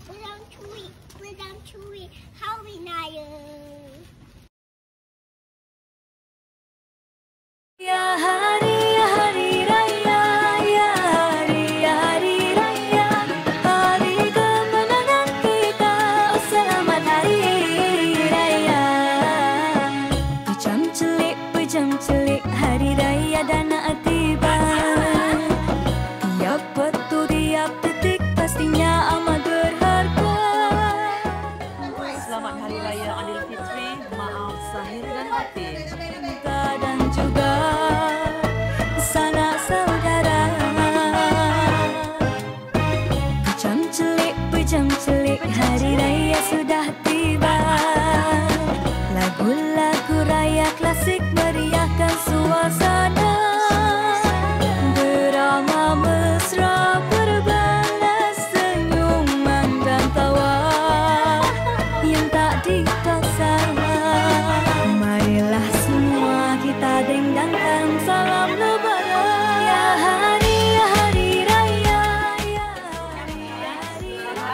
Pedang curi Hari Raya. Ya hari raya, ya hari raya, hari kemenangan kita, selamat hari raya. Pejam celik hari raya dah nak tiba. Tiap waktu, tiap detik pastinya amat berharga. Selamat Hari Raya Aidilfitri, maaf zahir dan batin. Dan juga sanak saudara. Pejam celik hari raya sudah tiba. Lagu-lagu raya klasik meriahkan suasana. Drama mesra berbalas senyuman dan tawa yang tak dipaksa. Marilah semua kita dendangkan salam lebaran. Ya hari raya, ya hari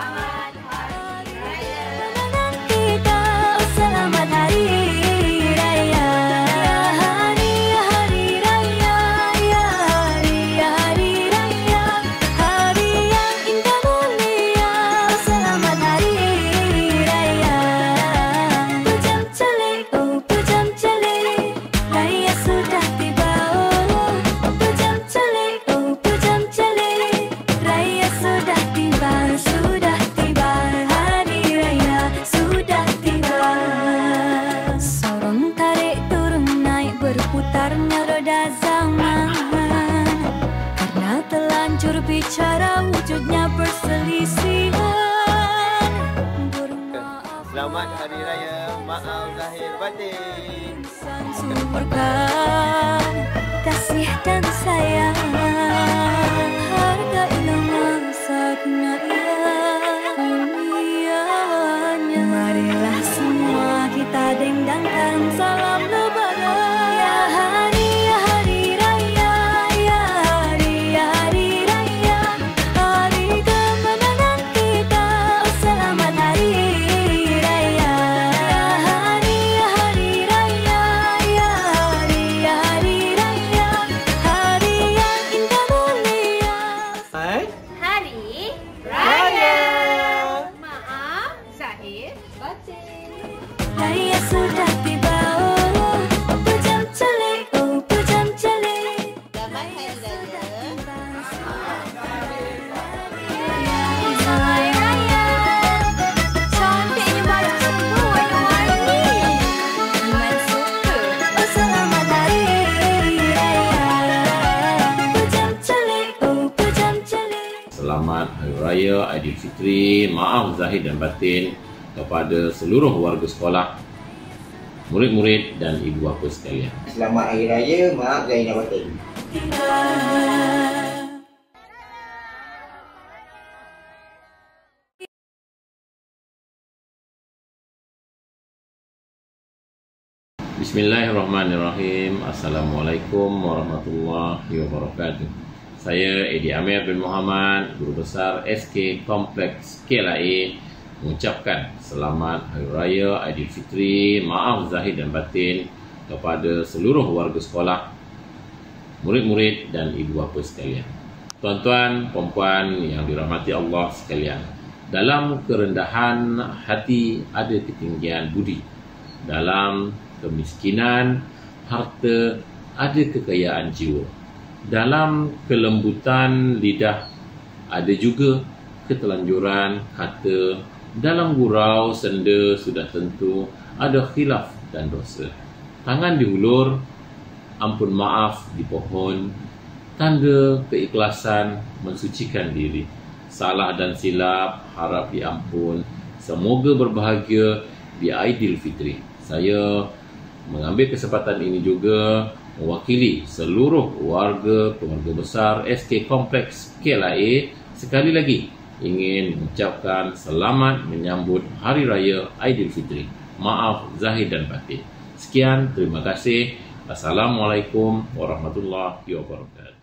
raya, kemenangan kita, selamat hari raya. Ya hari raya, ya hari raya, hari yang indah mulia, selamat hari raya. Pejam celik, oh pejam celik, raya sudah tiba. Oh pejam celik, oh pejam celik, raya sudah tiba, sudah tiba, hari raya sudah tiba. Sorong tarik turun naik berputarnya roda zaman. Karena telanjur bicara wujudnya perselisihan. Selamat Hari Raya, maaf zahir batin. Suburkan kasih dan sayang. Hargailah masa kemuliaannya. Marilah semua kita dendangkan salam lebaran. Ya hari raya, ya hari raya, hari kemenangan kita, selamat hari raya. Ya hari raya, ya hari raya, hari yang indah mulia. Hari Raya. Maaf zahir batin. Raya sudah tiba. Oh pejam celik, oh pejam celik. Selamat Hari Raya. Hari raya, cantiknya baju semua warna-warni. Iman suka. Oh selamat hari raya. Pejam celik, oh pejam celik. Selamat Hari Raya Aidilfitri, maaf zahir dan batin kepada seluruh warga sekolah, murid-murid dan ibu bapa sekalian. Selamat Hari Raya, maaf zahir dan batin. Bismillahirrahmanirrahim. Assalamualaikum warahmatullahi wabarakatuh. Saya Edi Amir bin Muhammad, Guru Besar SK Kompleks KLIA, mengucapkan selamat Hari Raya Aidilfitri, maaf zahir dan batin kepada seluruh warga sekolah, murid-murid dan ibu bapa sekalian. Tuan-tuan, puan-puan yang dirahmati Allah sekalian, dalam kerendahan hati ada ketinggian budi. Dalam kemiskinan harta ada kekayaan jiwa. Dalam kelembutan lidah ada juga ketelanjuran kata. Dalam gurau senda sudah tentu ada khilaf dan dosa. Tangan diulur, ampun maaf dipohon, tanda keikhlasan mensucikan diri. Salah dan silap harap diampun. Semoga berbahagia di Aidilfitri. Saya mengambil kesempatan ini juga mewakili seluruh keluarga besar SK Kompleks KLIA sekali lagi ingin mengucapkan selamat menyambut Hari Raya Aidilfitri. Maaf zahir dan batin. Sekian, terima kasih. Assalamualaikum warahmatullahi wabarakatuh.